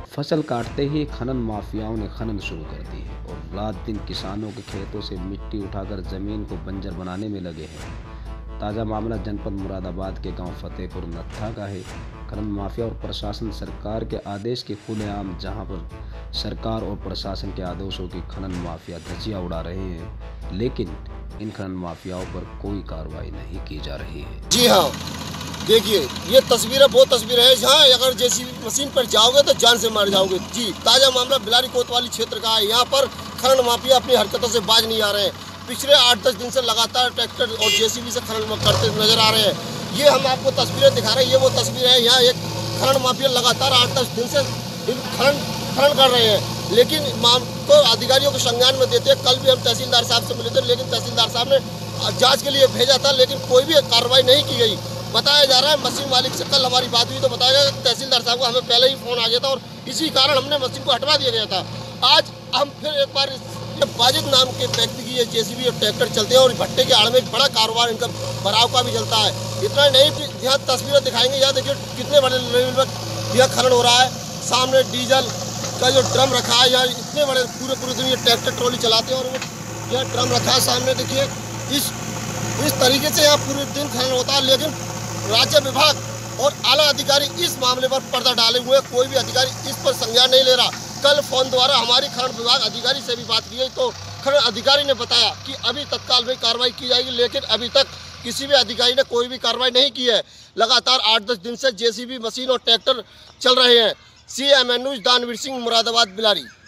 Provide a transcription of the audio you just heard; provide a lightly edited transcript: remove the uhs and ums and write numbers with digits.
फसल काटते ही खनन माफियाओं ने खनन शुरू कर दी है और रात दिन किसानों के खेतों से मिट्टी उठाकर जमीन को बंजर बनाने में लगे हैं। ताज़ा मामला जनपद मुरादाबाद के गांव फतेहपुर नत्था का है। खनन माफिया और प्रशासन सरकार के आदेश के खुलेआम, जहां पर सरकार और प्रशासन के आदेशों की खनन माफिया धज्जियां उड़ा रहे हैं, लेकिन इन खनन माफियाओं पर कोई कार्रवाई नहीं की जा रही है। जी हाँ, देखिए ये तस्वीरें वो तस्वीरें हैं जहाँ अगर जेसीबी मशीन पर जाओगे तो जान से मार जाओगे। जी, ताज़ा मामला बिलारी कोतवाली क्षेत्र का है। यहाँ पर खनन माफिया अपनी हरकतों से बाज नहीं आ रहे हैं। पिछले 8-10 दिन से लगातार ट्रैक्टर और जेसीबी से खनन करते नजर आ रहे हैं। ये हम आपको तस्वीरें दिखा रहे हैं, ये वो तस्वीरें हैं। यहाँ एक खनन माफिया लगातार 8-10 दिन से खनन कर रहे हैं, लेकिन तो अधिकारियों को संज्ञान में देते हैं। कल भी हम तहसीलदार साहब से मिले थे, लेकिन तहसीलदार साहब ने जाँच के लिए भेजा था, लेकिन कोई भी कार्रवाई नहीं की गई। बताया जा रहा है मशीन मालिक से कल हमारी बात हुई तो बताया गया तहसीलदार साहब को हमें पहले ही फोन आ गया था और इसी कारण हमने मशीन को हटवा दिया गया था। आज हम फिर एक बार वाजिद नाम के व्यक्ति की ये जेसीबी और ट्रैक्टर चलते हैं और भट्टे के आड़ में बड़ा कारोबार इनका बराव का भी चलता है। इतना नहीं, यहाँ तस्वीरें दिखाएंगे। यहाँ देखिए कितने बड़े लेवल पर यह खनन हो रहा है। सामने डीजल का जो ड्रम रखा है, यहाँ इतने बड़े पूरे दिन ये ट्रैक्टर ट्रॉली चलाते हैं और यह ड्रम रखा है सामने। देखिए इस तरीके से यहाँ पूरे दिन खनन होता है, लेकिन राज्य विभाग और आला अधिकारी इस मामले पर पर्दा डाले हुए हैं। कोई भी अधिकारी इस पर संज्ञान नहीं ले रहा। कल फोन द्वारा हमारी खनन विभाग अधिकारी से भी बात की गई तो खनन अधिकारी ने बताया कि अभी तत्काल में कार्रवाई की जाएगी, लेकिन अभी तक किसी भी अधिकारी ने कोई भी कार्रवाई नहीं की है। लगातार 8-10 दिन से जेसीबी मशीन और ट्रैक्टर चल रहे हैं। CMN न्यूज़ दानवीर सिंह, मुरादाबाद, बिलारी।